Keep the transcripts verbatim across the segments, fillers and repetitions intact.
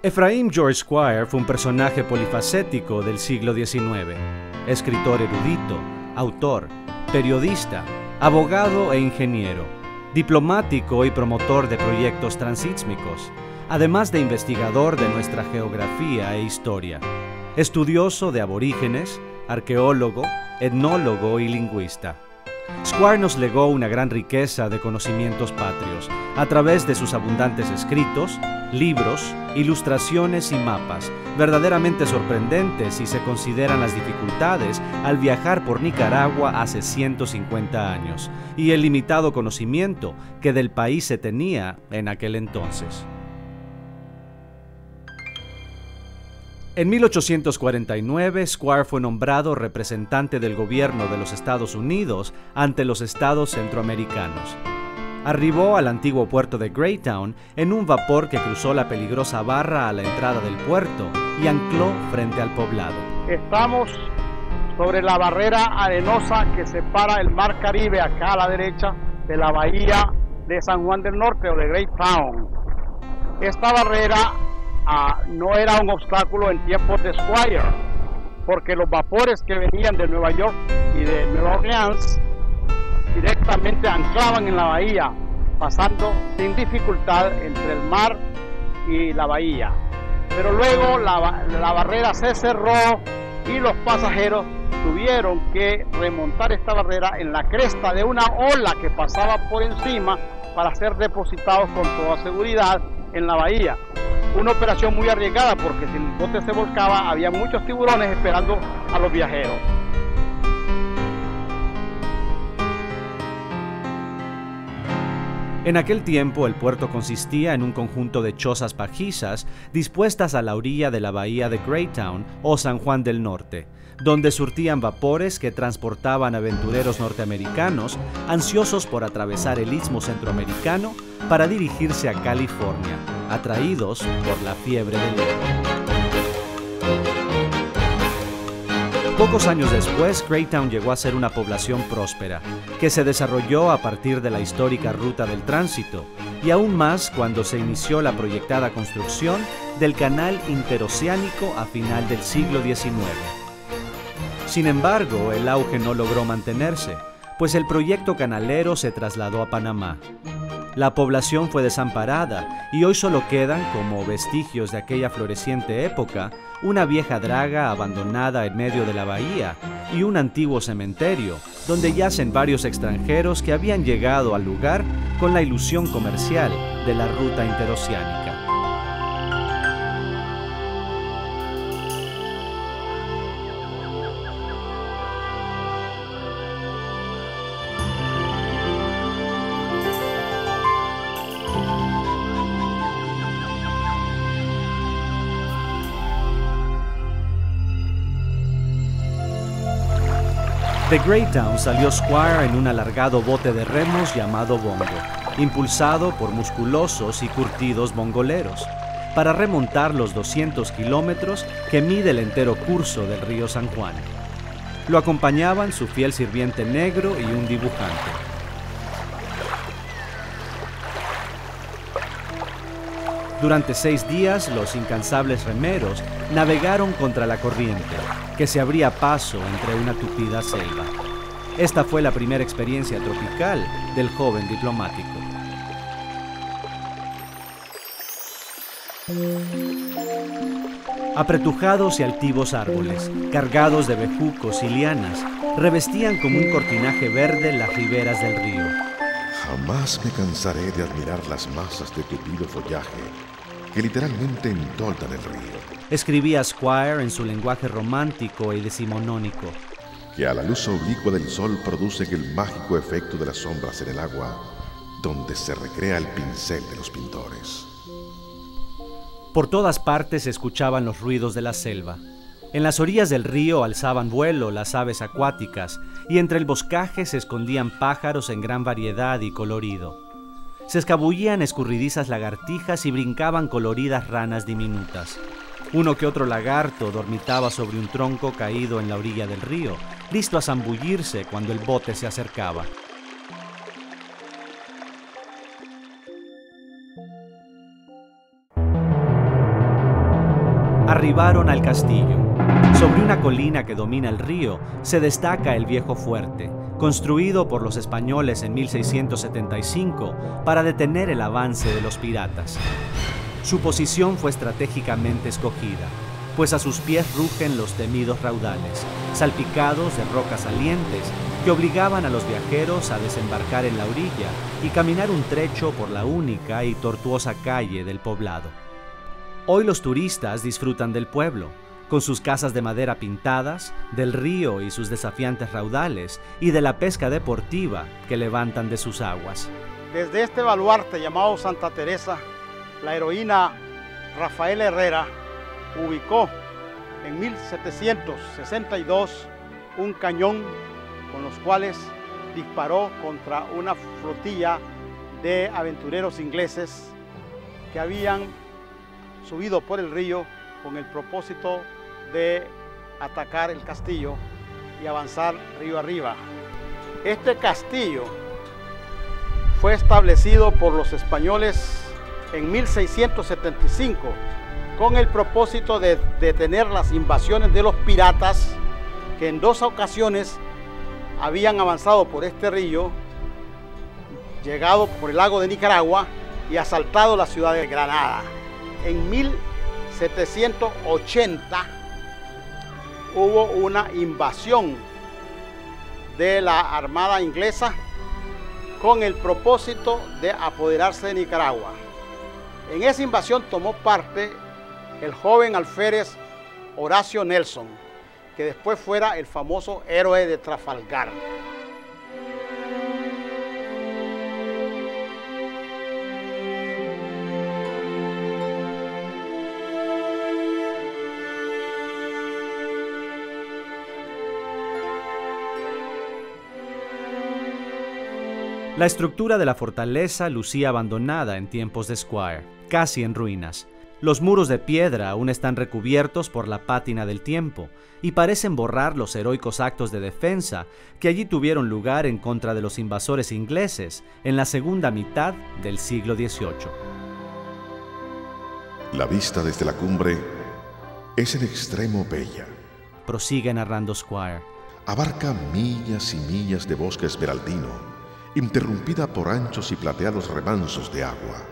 Ephraim George Squire fue un personaje polifacético del siglo diecinueve. Escritor erudito, autor, periodista, abogado e ingeniero, diplomático y promotor de proyectos transísmicos, además de investigador de nuestra geografía e historia, estudioso de aborígenes, arqueólogo, etnólogo y lingüista. Squire nos legó una gran riqueza de conocimientos patrios a través de sus abundantes escritos, libros, ilustraciones y mapas, verdaderamente sorprendentes si se consideran las dificultades al viajar por Nicaragua hace ciento cincuenta años y el limitado conocimiento que del país se tenía en aquel entonces. En mil ochocientos cuarenta y nueve, Squire fue nombrado representante del gobierno de los Estados Unidos ante los estados centroamericanos. Arribó al antiguo puerto de Greytown en un vapor que cruzó la peligrosa barra a la entrada del puerto y ancló frente al poblado. Estamos sobre la barrera arenosa que separa el mar Caribe acá a la derecha de la bahía de San Juan del Norte o de Greytown. Esta barrera Ah, no era un obstáculo en tiempos de Squire, porque los vapores que venían de Nueva York y de Nueva Orleans directamente anclaban en la bahía, pasando sin dificultad entre el mar y la bahía. Pero luego la, la barrera se cerró y los pasajeros tuvieron que remontar esta barrera en la cresta de una ola que pasaba por encima para ser depositados con toda seguridad en la bahía. Una operación muy arriesgada porque si el bote se volcaba había muchos tiburones esperando a los viajeros. En aquel tiempo el puerto consistía en un conjunto de chozas pajizas dispuestas a la orilla de la bahía de Greytown o San Juan del Norte, donde surtían vapores que transportaban aventureros norteamericanos ansiosos por atravesar el istmo centroamericano para dirigirse a California, atraídos por la fiebre del oro. Pocos años después, Greytown llegó a ser una población próspera, que se desarrolló a partir de la histórica ruta del tránsito, y aún más cuando se inició la proyectada construcción del canal interoceánico a final del siglo diecinueve. Sin embargo, el auge no logró mantenerse, pues el proyecto canalero se trasladó a Panamá. La población fue desamparada y hoy solo quedan, como vestigios de aquella floreciente época, una vieja draga abandonada en medio de la bahía y un antiguo cementerio, donde yacen varios extranjeros que habían llegado al lugar con la ilusión comercial de la ruta interoceánica. De Greytown salió Squire en un alargado bote de remos llamado bongo, impulsado por musculosos y curtidos bongoleros, para remontar los doscientos kilómetros que mide el entero curso del río San Juan. Lo acompañaban su fiel sirviente negro y un dibujante. Durante seis días, los incansables remeros navegaron contra la corriente, que se abría paso entre una tupida selva. Esta fue la primera experiencia tropical del joven diplomático. Apretujados y altivos árboles, cargados de bejucos y lianas, revestían como un cortinaje verde las riberas del río. Jamás me cansaré de admirar las masas de tupido follaje que literalmente entoldan el río. Escribía Squire en su lenguaje romántico y decimonónico. Que a la luz oblicua del sol producen el mágico efecto de las sombras en el agua, donde se recrea el pincel de los pintores. Por todas partes se escuchaban los ruidos de la selva. En las orillas del río alzaban vuelo las aves acuáticas y entre el boscaje se escondían pájaros en gran variedad y colorido. Se escabullían escurridizas lagartijas y brincaban coloridas ranas diminutas. Uno que otro lagarto dormitaba sobre un tronco caído en la orilla del río, listo a zambullirse cuando el bote se acercaba. arribaron al castillo. Sobre una colina que domina el río se destaca el viejo fuerte, construido por los españoles en mil seiscientos setenta y cinco para detener el avance de los piratas. Su posición fue estratégicamente escogida, pues a sus pies rugen los temidos raudales, salpicados de rocas salientes que obligaban a los viajeros a desembarcar en la orilla y caminar un trecho por la única y tortuosa calle del poblado. Hoy los turistas disfrutan del pueblo, con sus casas de madera pintadas, del río y sus desafiantes raudales, y de la pesca deportiva que levantan de sus aguas. Desde este baluarte llamado Santa Teresa, la heroína Rafaela Herrera ubicó en mil setecientos sesenta y dos un cañón con los cuales disparó contra una flotilla de aventureros ingleses que habían subido por el río con el propósito de atacar el castillo y avanzar río arriba. Este castillo fue establecido por los españoles en mil seiscientos setenta y cinco con el propósito de detener las invasiones de los piratas que en dos ocasiones habían avanzado por este río, llegado por el lago de Nicaragua y asaltado la ciudad de Granada. En mil setecientos ochenta hubo una invasión de la Armada inglesa con el propósito de apoderarse de Nicaragua. En esa invasión tomó parte el joven alférez Horacio Nelson, que después fuera el famoso héroe de Trafalgar. La estructura de la fortaleza lucía abandonada en tiempos de Squire, casi en ruinas. Los muros de piedra aún están recubiertos por la pátina del tiempo y parecen borrar los heroicos actos de defensa que allí tuvieron lugar en contra de los invasores ingleses en la segunda mitad del siglo dieciocho. La vista desde la cumbre es en extremo bella. Prosigue narrando Squire. Abarca millas y millas de bosque esmeraldino, interrumpida por anchos y plateados remansos de agua.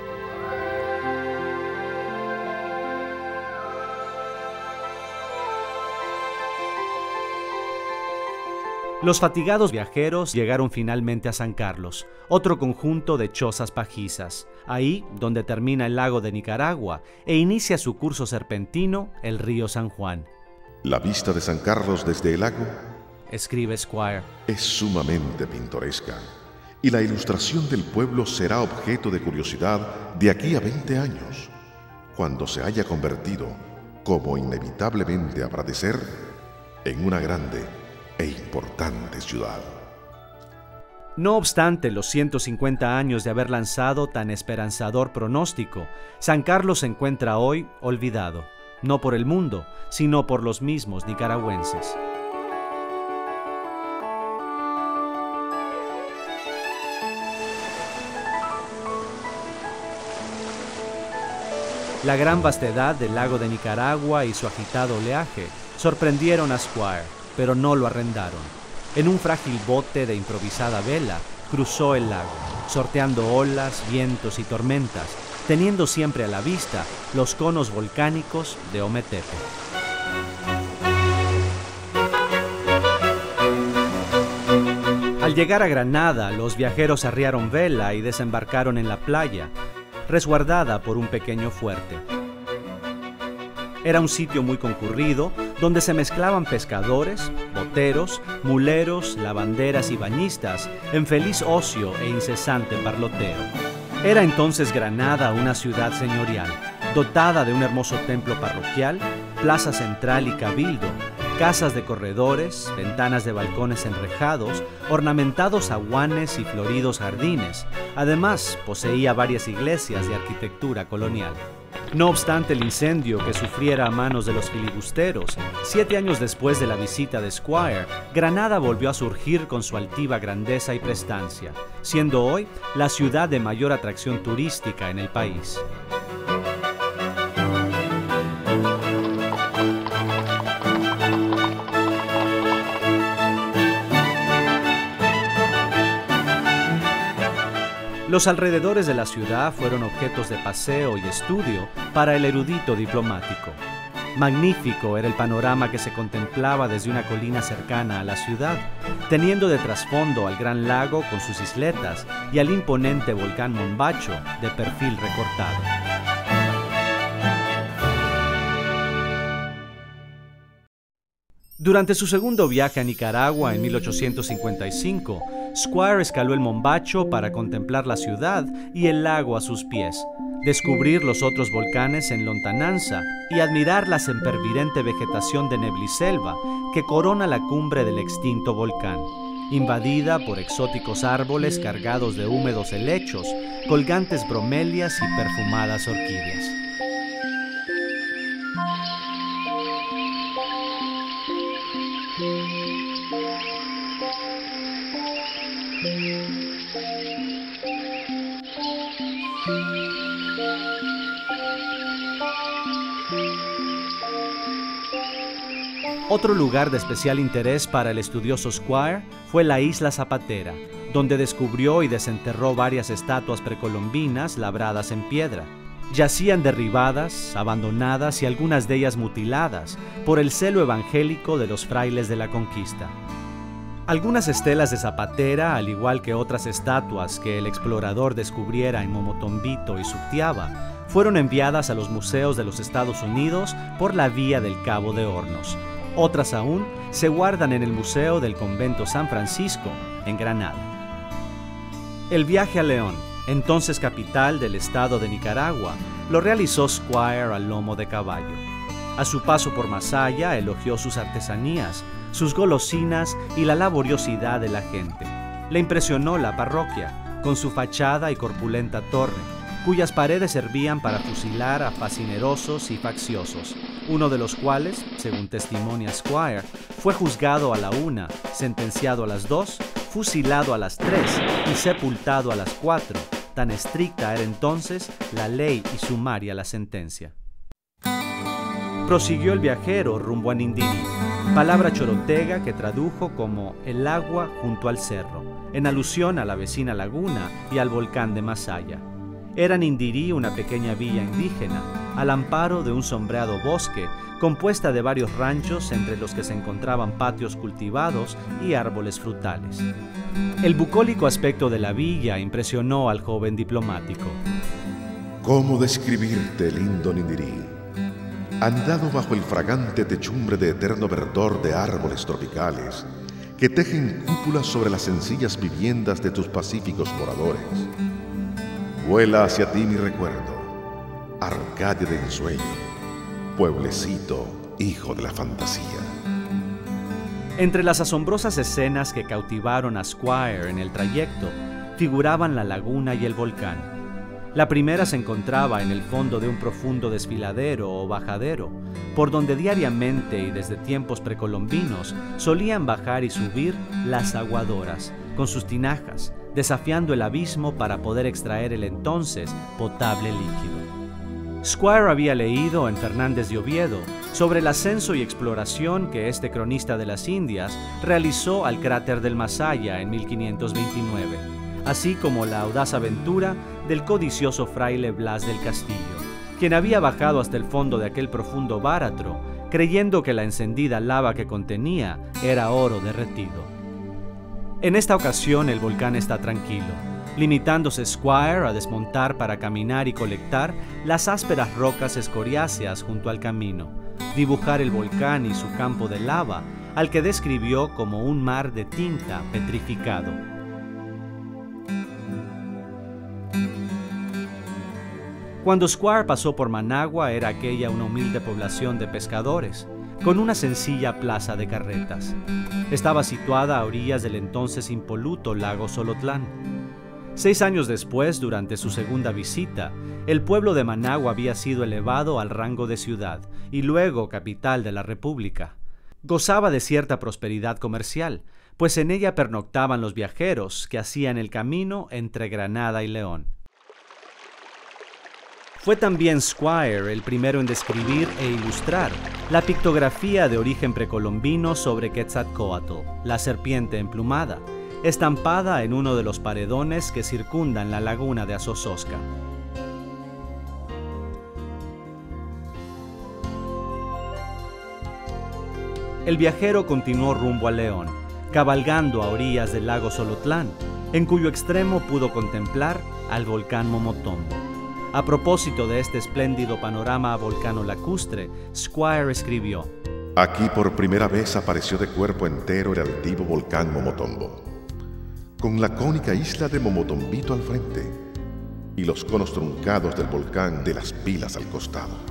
Los fatigados viajeros llegaron finalmente a San Carlos, otro conjunto de chozas pajizas, ahí donde termina el lago de Nicaragua e inicia su curso serpentino el río San Juan. La vista de San Carlos desde el lago, escribe Squire, es sumamente pintoresca, y la ilustración del pueblo será objeto de curiosidad de aquí a veinte años, cuando se haya convertido, como inevitablemente habrá de ser, en una grande e importante ciudad. No obstante los ciento cincuenta años de haber lanzado tan esperanzador pronóstico, San Carlos se encuentra hoy olvidado, no por el mundo, sino por los mismos nicaragüenses. La gran vastedad del lago de Nicaragua y su agitado oleaje sorprendieron a Squire, pero no lo arrendaron. En un frágil bote de improvisada vela, cruzó el lago, sorteando olas, vientos y tormentas, teniendo siempre a la vista los conos volcánicos de Ometepe. Al llegar a Granada, los viajeros arriaron vela y desembarcaron en la playa, resguardada por un pequeño fuerte. Era un sitio muy concurrido, donde se mezclaban pescadores, boteros, muleros, lavanderas y bañistas en feliz ocio e incesante parloteo. Era entonces Granada una ciudad señorial, dotada de un hermoso templo parroquial, plaza central y cabildo, casas de corredores, ventanas de balcones enrejados, ornamentados aguanes y floridos jardines. Además, poseía varias iglesias de arquitectura colonial. No obstante el incendio que sufriera a manos de los filibusteros, siete años después de la visita de Squire, Granada volvió a surgir con su altiva grandeza y prestancia, siendo hoy la ciudad de mayor atracción turística en el país. Los alrededores de la ciudad fueron objetos de paseo y estudio para el erudito diplomático. Magnífico era el panorama que se contemplaba desde una colina cercana a la ciudad, teniendo de trasfondo al gran lago con sus isletas y al imponente volcán Mombacho de perfil recortado. Durante su segundo viaje a Nicaragua en mil ochocientos cincuenta y cinco, Squire escaló el Mombacho para contemplar la ciudad y el lago a sus pies, descubrir los otros volcanes en lontananza y admirar la sempervirente vegetación de nebliselva que corona la cumbre del extinto volcán, invadida por exóticos árboles cargados de húmedos helechos, colgantes bromelias y perfumadas orquídeas. Otro lugar de especial interés para el estudioso Squire fue la isla Zapatera, donde descubrió y desenterró varias estatuas precolombinas labradas en piedra. Yacían derribadas, abandonadas y algunas de ellas mutiladas por el celo evangélico de los frailes de la conquista. Algunas estelas de Zapatera, al igual que otras estatuas que el explorador descubriera en Momotombito y Sutiaba, fueron enviadas a los museos de los Estados Unidos por la vía del Cabo de Hornos. Otras aún se guardan en el Museo del Convento San Francisco, en Granada. El viaje a León, entonces capital del estado de Nicaragua, lo realizó Squire al lomo de caballo. A su paso por Masaya elogió sus artesanías, sus golosinas y la laboriosidad de la gente. Le impresionó la parroquia, con su fachada y corpulenta torre, cuyas paredes servían para fusilar a facinerosos y facciosos, uno de los cuales, según testimonia Squire, fue juzgado a la una, sentenciado a las dos, fusilado a las tres y sepultado a las cuatro. Tan estricta era entonces la ley y sumaria la sentencia. Prosiguió el viajero rumbo a Nindirí, palabra chorotega que tradujo como el agua junto al cerro, en alusión a la vecina laguna y al volcán de Masaya. Era Nindirí una pequeña villa indígena, al amparo de un sombreado bosque, compuesta de varios ranchos entre los que se encontraban patios cultivados y árboles frutales. El bucólico aspecto de la villa impresionó al joven diplomático. ¿Cómo describirte, lindo Nindirí? Anidado bajo el fragante techumbre de eterno verdor de árboles tropicales, que tejen cúpulas sobre las sencillas viviendas de tus pacíficos moradores. Vuela hacia ti mi recuerdo, Arcadia de ensueño, pueblecito, hijo de la fantasía. Entre las asombrosas escenas que cautivaron a Squire en el trayecto, figuraban la laguna y el volcán. La primera se encontraba en el fondo de un profundo desfiladero o bajadero, por donde diariamente y desde tiempos precolombinos solían bajar y subir las aguadoras, con sus tinajas, desafiando el abismo para poder extraer el entonces potable líquido. Squire había leído en Fernández de Oviedo sobre el ascenso y exploración que este cronista de las Indias realizó al cráter del Masaya en mil quinientos veintinueve, así como la audaz aventura del codicioso fraile Blas del Castillo, quien había bajado hasta el fondo de aquel profundo báratro, creyendo que la encendida lava que contenía era oro derretido. En esta ocasión el volcán está tranquilo, limitándose Squire a desmontar para caminar y colectar las ásperas rocas escoriáceas junto al camino, dibujar el volcán y su campo de lava, al que describió como un mar de tinta petrificado. Cuando Squire pasó por Managua era aquella una humilde población de pescadores, con una sencilla plaza de carretas. Estaba situada a orillas del entonces impoluto lago Solotlán. Seis años después, durante su segunda visita, el pueblo de Managua había sido elevado al rango de ciudad y luego capital de la República. Gozaba de cierta prosperidad comercial, pues en ella pernoctaban los viajeros que hacían el camino entre Granada y León. Fue también Squire el primero en describir e ilustrar la pictografía de origen precolombino sobre Quetzalcóatl, la serpiente emplumada, estampada en uno de los paredones que circundan la laguna de Azozosca. El viajero continuó rumbo a León, cabalgando a orillas del lago Solotlán, en cuyo extremo pudo contemplar al volcán Momotombo. A propósito de este espléndido panorama volcano-lacustre, Squire escribió: Aquí por primera vez apareció de cuerpo entero el altivo volcán Momotombo, con la cónica isla de Momotombito al frente y los conos truncados del volcán de las pilas al costado.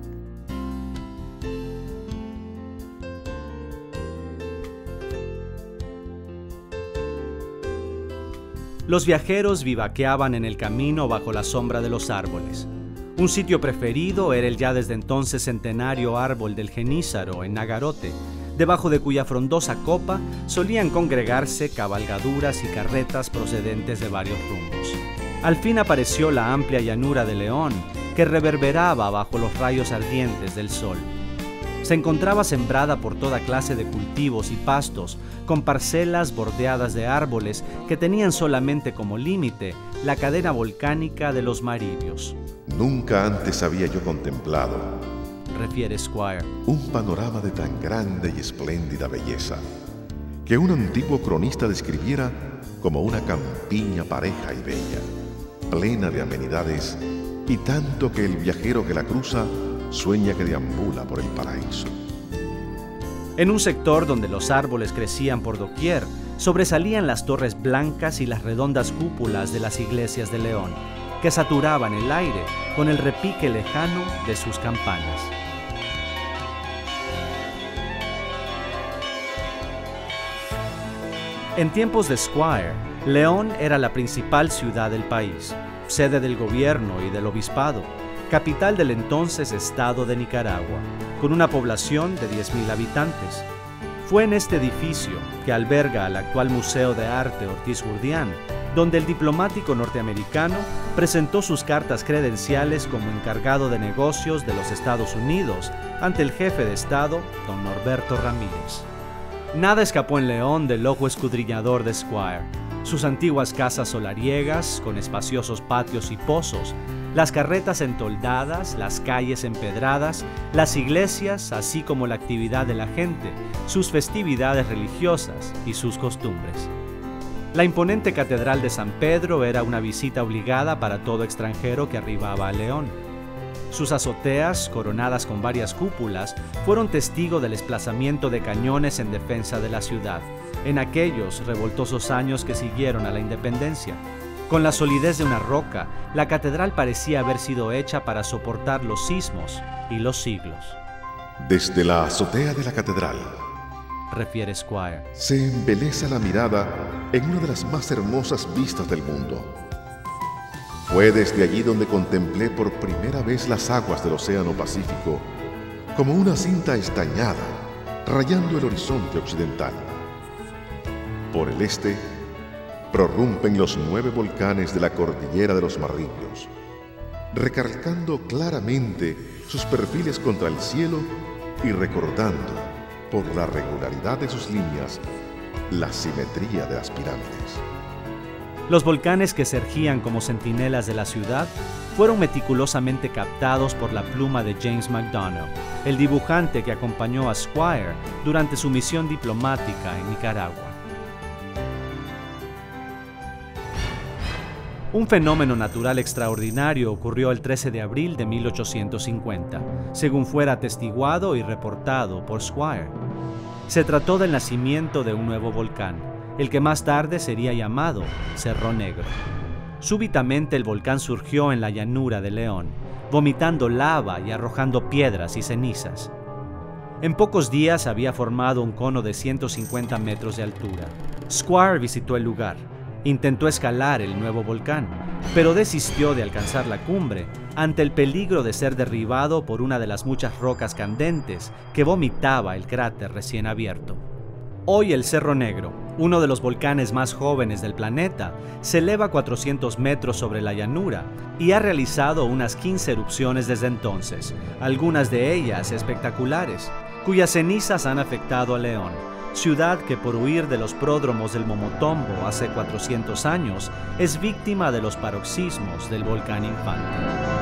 Los viajeros vivaqueaban en el camino bajo la sombra de los árboles. Un sitio preferido era el ya desde entonces centenario árbol del Genízaro en Nagarote, debajo de cuya frondosa copa solían congregarse cabalgaduras y carretas procedentes de varios rumbos. Al fin apareció la amplia llanura de León, que reverberaba bajo los rayos ardientes del sol. Se encontraba sembrada por toda clase de cultivos y pastos, con parcelas bordeadas de árboles que tenían solamente como límite la cadena volcánica de los Maribios. Nunca antes había yo contemplado, refiere Squire, un panorama de tan grande y espléndida belleza, que un antiguo cronista describiera como una campiña pareja y bella, plena de amenidades, y tanto que el viajero que la cruza sueña que deambula por el paraíso. En un sector donde los árboles crecían por doquier, sobresalían las torres blancas y las redondas cúpulas de las iglesias de León, que saturaban el aire con el repique lejano de sus campanas. En tiempos de Squire, León era la principal ciudad del país, sede del gobierno y del obispado, capital del entonces estado de Nicaragua, con una población de diez mil habitantes. Fue en este edificio, que alberga al actual Museo de Arte Ortiz Gurdián, donde el diplomático norteamericano presentó sus cartas credenciales como encargado de negocios de los Estados Unidos ante el jefe de Estado, don Norberto Ramírez. Nada escapó en León del ojo escudriñador de Squire. Sus antiguas casas solariegas, con espaciosos patios y pozos, las carretas entoldadas, las calles empedradas, las iglesias, así como la actividad de la gente, sus festividades religiosas y sus costumbres. La imponente Catedral de San Pedro era una visita obligada para todo extranjero que arribaba a León. Sus azoteas, coronadas con varias cúpulas, fueron testigo del desplazamiento de cañones en defensa de la ciudad, en aquellos revoltosos años que siguieron a la independencia. Con la solidez de una roca, la catedral parecía haber sido hecha para soportar los sismos y los siglos. Desde la azotea de la catedral, refiere Squire, se embeleza la mirada en una de las más hermosas vistas del mundo. Fue desde allí donde contemplé por primera vez las aguas del Océano Pacífico, como una cinta estañada, rayando el horizonte occidental. Por el este, prorrumpen los nueve volcanes de la cordillera de los Maribios, recalcando claramente sus perfiles contra el cielo y recordando, por la regularidad de sus líneas, la simetría de las pirámides. Los volcanes que se ergían como centinelas de la ciudad fueron meticulosamente captados por la pluma de James McDonough, el dibujante que acompañó a Squire durante su misión diplomática en Nicaragua. Un fenómeno natural extraordinario ocurrió el trece de abril de mil ochocientos cincuenta, según fuera atestiguado y reportado por Squire. Se trató del nacimiento de un nuevo volcán, el que más tarde sería llamado Cerro Negro. Súbitamente el volcán surgió en la llanura de León, vomitando lava y arrojando piedras y cenizas. En pocos días había formado un cono de ciento cincuenta metros de altura. Squire visitó el lugar. Intentó escalar el nuevo volcán, pero desistió de alcanzar la cumbre ante el peligro de ser derribado por una de las muchas rocas candentes que vomitaba el cráter recién abierto. Hoy el Cerro Negro, uno de los volcanes más jóvenes del planeta, se eleva cuatrocientos metros sobre la llanura y ha realizado unas quince erupciones desde entonces, algunas de ellas espectaculares, cuyas cenizas han afectado a León, ciudad que por huir de los pródromos del Momotombo hace cuatrocientos años es víctima de los paroxismos del volcán Infante.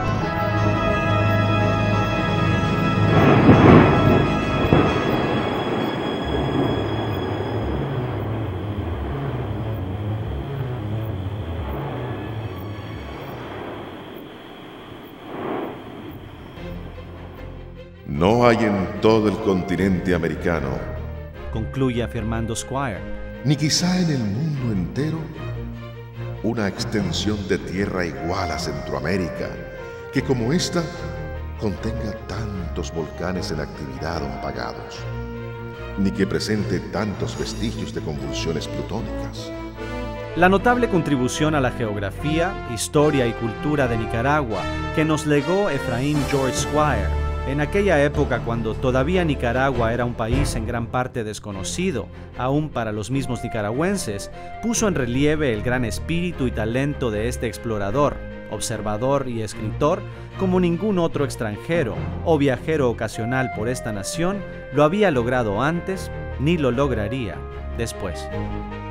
No hay en todo el continente americano, Concluye afirmando Squire, ni quizá en el mundo entero, una extensión de tierra igual a Centroamérica, que como esta contenga tantos volcanes en actividad o apagados, ni que presente tantos vestigios de convulsiones plutónicas. La notable contribución a la geografía, historia y cultura de Nicaragua que nos legó Ephraim George Squire en aquella época cuando todavía Nicaragua era un país en gran parte desconocido, aún para los mismos nicaragüenses, puso en relieve el gran espíritu y talento de este explorador, observador y escritor como ningún otro extranjero o viajero ocasional por esta nación lo había logrado antes ni lo lograría después.